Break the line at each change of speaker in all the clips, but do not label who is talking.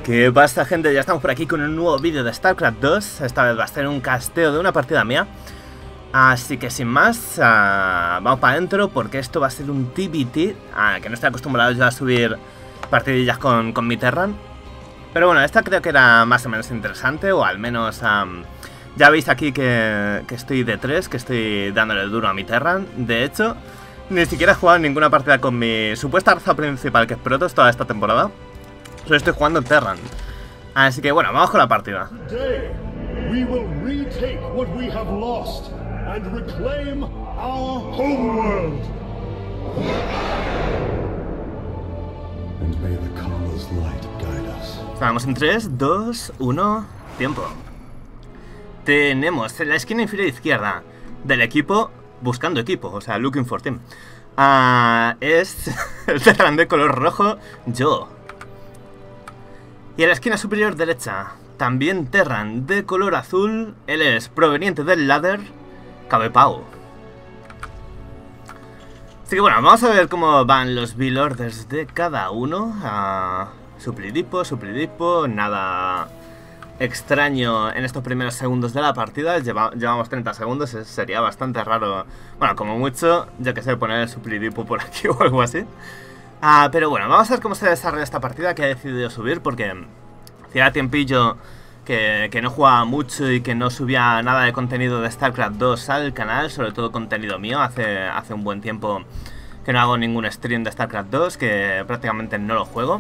¿Qué pasa, gente? Ya estamos por aquí con un nuevo vídeo de StarCraft 2. Esta vez va a ser un casteo de una partida mía. Así que sin más, vamos para adentro porque esto va a ser un TBT, que no estoy acostumbrado yo a subir partidillas con mi Terran. Pero bueno, esta creo que era más o menos interesante, o al menos ya veis aquí que estoy de 3, que estoy dándole duro a mi Terran. De hecho, ni siquiera he jugado ninguna partida con mi supuesta raza principal, que es Protoss, toda esta temporada. Solo estoy jugando en Terran. Así que bueno, vamos con la partida.
Today, we will retake what we have lost and reclaim our homeworld. And may the Kala's light guide us.
Vamos en 3, 2, 1, tiempo. Tenemos en la esquina inferior izquierda del equipo, buscando equipo, o sea, looking for team. Es el Terran de color rojo, yo. Y en la esquina superior derecha, también Terran de color azul, él es proveniente del ladder, Cabepao. Así que bueno, vamos a ver cómo van los build orders de cada uno. Suplidipo, nada extraño en estos primeros segundos de la partida. Llevamos 30 segundos, sería bastante raro. Bueno, como mucho, yo que sé, poner el suplidipo por aquí o algo así. Pero bueno, vamos a ver cómo se desarrolla esta partida que he decidido subir, porque hacía tiempillo que no jugaba mucho y que no subía nada de contenido de StarCraft 2 al canal, sobre todo contenido mío. Hace un buen tiempo que no hago ningún stream de StarCraft 2, que prácticamente no lo juego.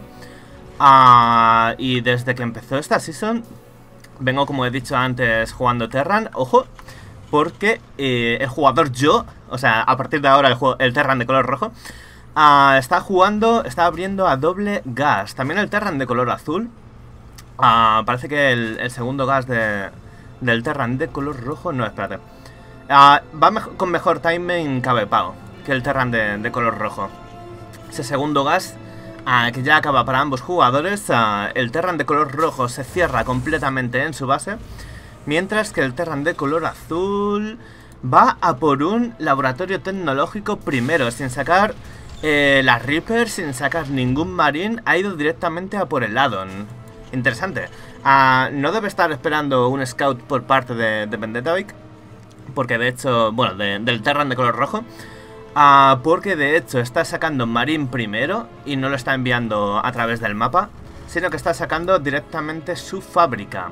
Y desde que empezó esta season, vengo, como he dicho antes, jugando Terran. Ojo, porque el jugador yo, o sea, a partir de ahora el Terran de color rojo, está abriendo a doble gas. También el Terran de color azul. Parece que el segundo gas del Terran de color rojo. No, espérate. Va con mejor timing Cabepao que el Terran de color rojo. Ese segundo gas que ya acaba para ambos jugadores. El Terran de color rojo se cierra completamente en su base, mientras que el Terran de color azul va a por un laboratorio tecnológico primero, sin sacar las Reapers, sin sacar ningún Marine. Ha ido directamente a por el addon. Interesante. No debe estar esperando un scout por parte de Vendetta-Vic, porque de hecho, bueno, del Terran de color rojo, porque de hecho está sacando Marine primero y no lo está enviando a través del mapa, sino que está sacando directamente su fábrica.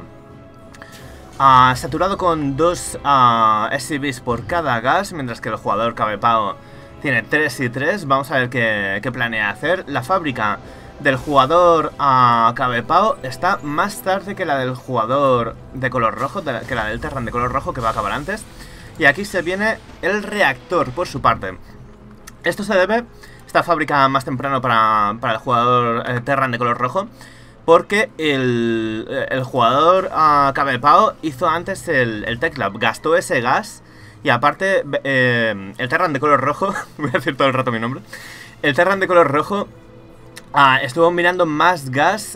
Saturado con 2 SCVs por cada gas, mientras que el jugador Cabepao tiene 3 y 3. Vamos a ver qué planea hacer. La fábrica del jugador Cabepao está más tarde que la del jugador de color rojo, que la del Terran de color rojo, que va a acabar antes. Y aquí se viene el reactor por su parte. Esto se debe, esta fábrica más temprano para el jugador Terran de color rojo, porque el jugador Cabepao hizo antes el Tech Lab, gastó ese gas. Y aparte, el Terran de color rojo, voy a decir todo el rato mi nombre, el Terran de color rojo estuvo mirando más gas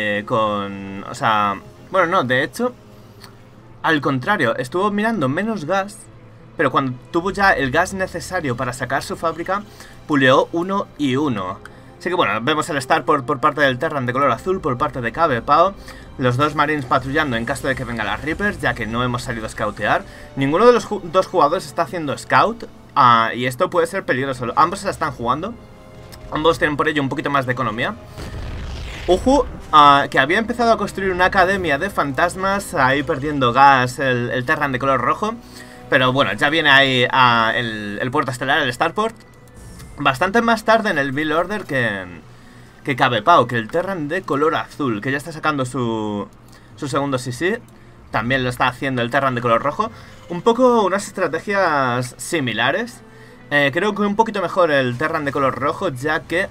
o sea, bueno, no, de hecho, al contrario, estuvo mirando menos gas, pero cuando tuvo ya el gas necesario para sacar su fábrica, puleó 1 y 1. Así que bueno, vemos el Starport por parte del Terran de color azul, por parte de Cabepao. Los dos Marines patrullando en caso de que vengan las Reapers, ya que no hemos salido a scoutear. Ninguno de los dos jugadores está haciendo scout, y esto puede ser peligroso. Ambos se la están jugando, ambos tienen por ello un poquito más de economía. Uhu, que había empezado a construir una academia de fantasmas, ahí perdiendo gas el Terran de color rojo. Pero bueno, ya viene ahí el puerto estelar, el Starport. Bastante más tarde en el build order que Cabepao, que el Terran de color azul, que ya está sacando su segundo CC. También lo está haciendo el Terran de color rojo. Un poco unas estrategias similares. Creo que un poquito mejor el Terran de color rojo, ya que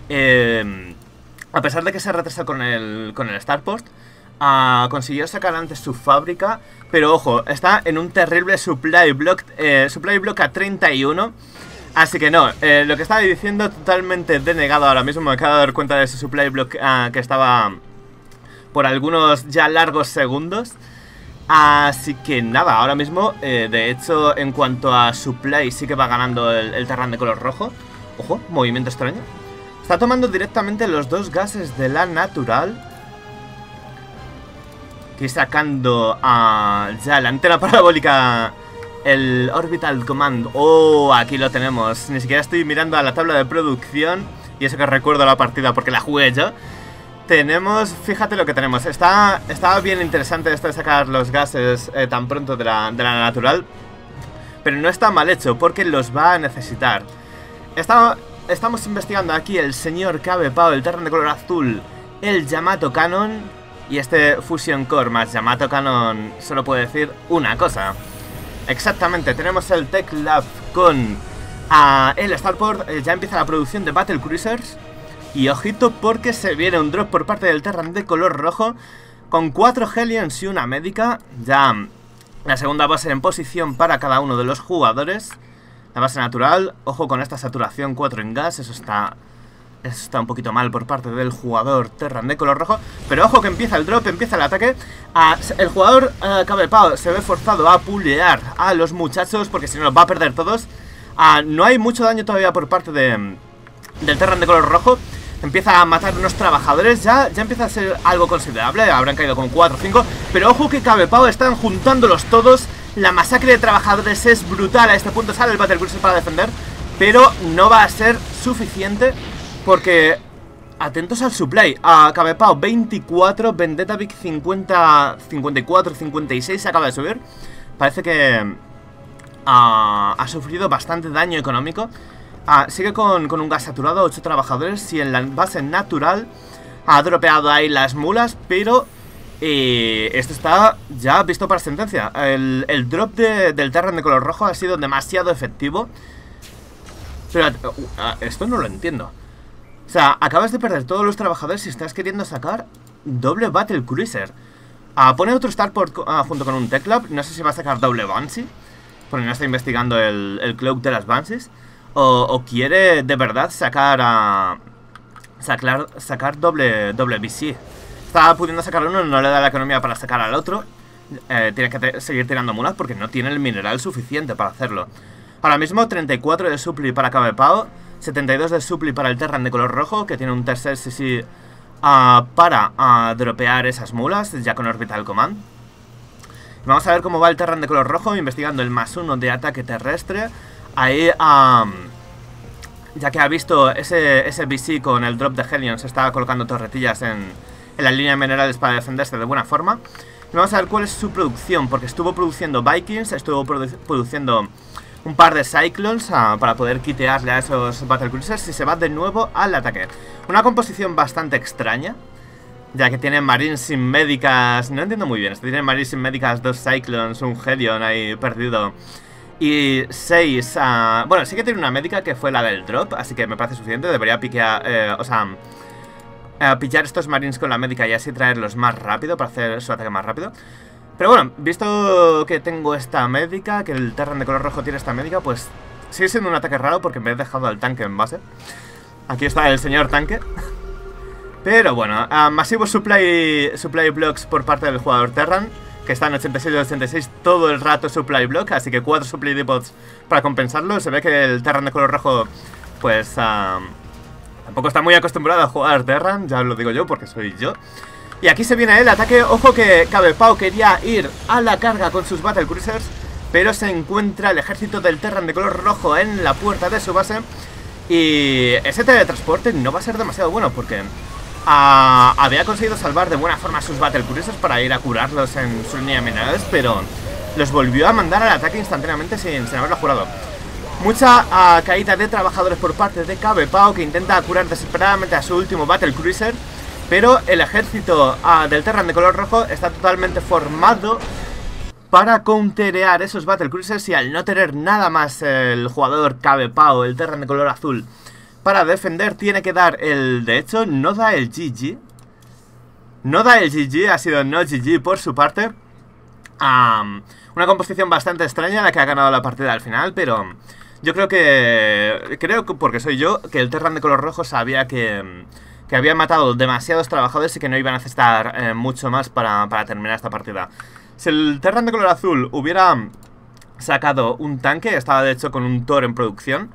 a pesar de que se retrasó con el Starport, consiguió sacar antes su fábrica. Pero ojo, está en un terrible supply block a 31. Así que no, lo que estaba diciendo totalmente denegado ahora mismo. Me acabo de dar cuenta de ese supply block que estaba por algunos ya largos segundos. Así que nada, ahora mismo, de hecho, en cuanto a supply, sí que va ganando el Terran de color rojo. Ojo, movimiento extraño. Está tomando directamente los dos gases de la natural. Aquí sacando ya la antena parabólica, el Orbital Command. Oh, aquí lo tenemos. Ni siquiera estoy mirando a la tabla de producción. Y eso que recuerdo la partida porque la jugué yo. Tenemos, fíjate lo que tenemos. Está bien interesante esto de sacar los gases tan pronto de la natural. Pero no está mal hecho porque los va a necesitar. Estamos investigando aquí el señor Cabe-Pao, el Terran de color azul, el Yamato Cannon. Y este Fusion Core más Yamato Cannon solo puede decir una cosa. Exactamente, tenemos el Tech Lab con el Starport. Ya empieza la producción de Battle Cruisers. Y ojito porque se viene un drop por parte del Terran de color rojo con 4 Hellions y una médica. Ya la segunda base en posición para cada uno de los jugadores. La base natural, ojo con esta saturación 4 en gas, eso está un poquito mal por parte del jugador Terran de color rojo. Pero ojo que empieza el drop, empieza el ataque. El jugador Cabe-Pao se ve forzado a pulear a los muchachos porque si no los va a perder todos. No hay mucho daño todavía por parte del Terran de color rojo. Empieza a matar unos trabajadores, ya empieza a ser algo considerable. Habrán caído con 4 o 5. Pero ojo que Cabe-Pao están juntándolos todos. La masacre de trabajadores es brutal. A este punto sale el Battle Cruiser para defender, pero no va a ser suficiente porque, atentos al supply. Cabe-Pao 24, Vendetta Vic 50, 54, 56 se acaba de subir. Parece que ha sufrido bastante daño económico. Sigue con un gas saturado, 8 trabajadores. Y en la base natural ha dropeado ahí las mulas, pero esto está ya visto para sentencia. El drop del Terran de color rojo ha sido demasiado efectivo. Pero esto no lo entiendo. O sea, acabas de perder todos los trabajadores y estás queriendo sacar doble Battle Cruiser. Pone otro Starport junto con un Tech Lab. No sé si va a sacar doble Banshee, porque no está investigando el Cloak de las Banshees. O quiere de verdad sacar doble BC. Está pudiendo sacar uno, no le da la economía para sacar al otro. Tiene que seguir tirando mulas porque no tiene el mineral suficiente para hacerlo. Ahora mismo 34 de supply para Cabe-Pao, 72 de supply para el Terran de color rojo, que tiene un tercer CC para dropear esas mulas, ya con Orbital Command. Vamos a ver cómo va el Terran de color rojo, investigando el +1 de ataque terrestre. Ahí, ya que ha visto ese BC con el drop de Hellion, se está colocando torretillas en la línea de minerales para defenderse de buena forma. Y vamos a ver cuál es su producción, porque estuvo produciendo Vikings, estuvo produciendo un par de Cyclones para poder quitearle a esos Battle Cruisers y se va de nuevo al ataque. Una composición bastante extraña, ya que tiene Marines sin médicas. No entiendo muy bien, tiene Marines sin médicas, 2 Cyclones, un Hellion ahí perdido y 6, bueno, sí que tiene una médica que fue la del drop, así que me parece suficiente. Debería piquear, pillar estos marines con la médica y así traerlos más rápido para hacer su ataque más rápido. Pero bueno, visto que tengo esta médica, que el Terran de color rojo tiene esta médica, pues sigue siendo un ataque raro porque me he dejado al tanque en base. Aquí está el señor tanque. Pero bueno, masivos supply blocks por parte del jugador Terran, que está en 86 y 86 todo el rato supply block, así que 4 supply depots para compensarlo. Se ve que el Terran de color rojo, pues tampoco está muy acostumbrado a jugar Terran, ya lo digo yo porque soy yo. Y aquí se viene el ataque. Ojo que Cabe-Pao quería ir a la carga con sus Battle Cruisers, pero se encuentra el ejército del Terran de color rojo en la puerta de su base. Y ese teletransporte no va a ser demasiado bueno porque había conseguido salvar de buena forma a sus Battle Cruisers para ir a curarlos en su línea de minerales, pero los volvió a mandar al ataque instantáneamente sin haberlo jurado. Mucha caída de trabajadores por parte de Cabe-Pao, que intenta curar desesperadamente a su último Battle Cruiser. Pero el ejército del Terran de color rojo está totalmente formado para counterear esos Battle Cruisers. Y al no tener nada más el jugador Cabe-Pao, el Terran de color azul, para defender, tiene que dar el... De hecho, no da el GG. No da el GG, ha sido no GG por su parte. Una composición bastante extraña la que ha ganado la partida al final, pero yo creo que porque soy yo, que el Terran de color rojo sabía que había matado demasiados trabajadores y que no iban a necesitar mucho más para terminar esta partida. Si el Terran de color azul hubiera sacado un tanque, estaba de hecho con un Thor en producción,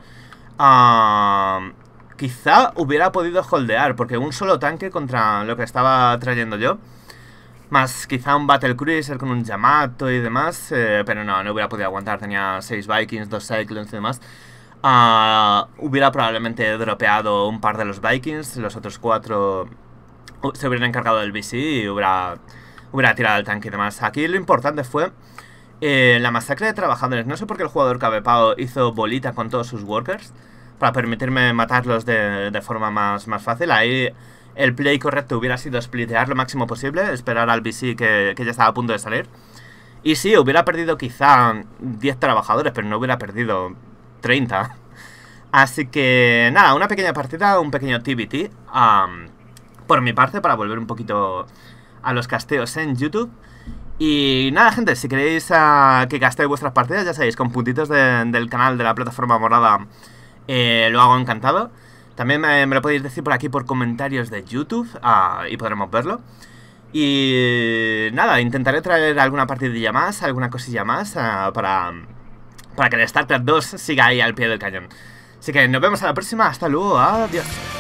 quizá hubiera podido holdear, porque un solo tanque contra lo que estaba trayendo yo Más quizá un Battle Cruiser con un Yamato y demás, pero no hubiera podido aguantar. Tenía 6 Vikings, 2 Cyclones y demás. Hubiera probablemente dropeado un par de los Vikings, los otros 4 se hubieran encargado del BC y hubiera tirado el tanque y demás. Aquí lo importante fue la masacre de trabajadores. No sé por qué el jugador Cabepao hizo bolita con todos sus workers para permitirme matarlos de forma más fácil. Ahí el play correcto hubiera sido splitear lo máximo posible, esperar al BC que ya estaba a punto de salir. Y sí, hubiera perdido quizá 10 trabajadores, pero no hubiera perdido 30. Así que nada, una pequeña partida, un pequeño TBT por mi parte, para volver un poquito a los casteos en YouTube. Y nada, gente, si queréis que castee vuestras partidas, ya sabéis, con puntitos del canal de la plataforma morada, lo hago encantado. También me lo podéis decir por aquí por comentarios de YouTube y podremos verlo. Y nada, intentaré traer alguna partidilla más, alguna cosilla más para que el StarCraft 2 siga ahí al pie del cañón. Así que nos vemos a la próxima, hasta luego, adiós.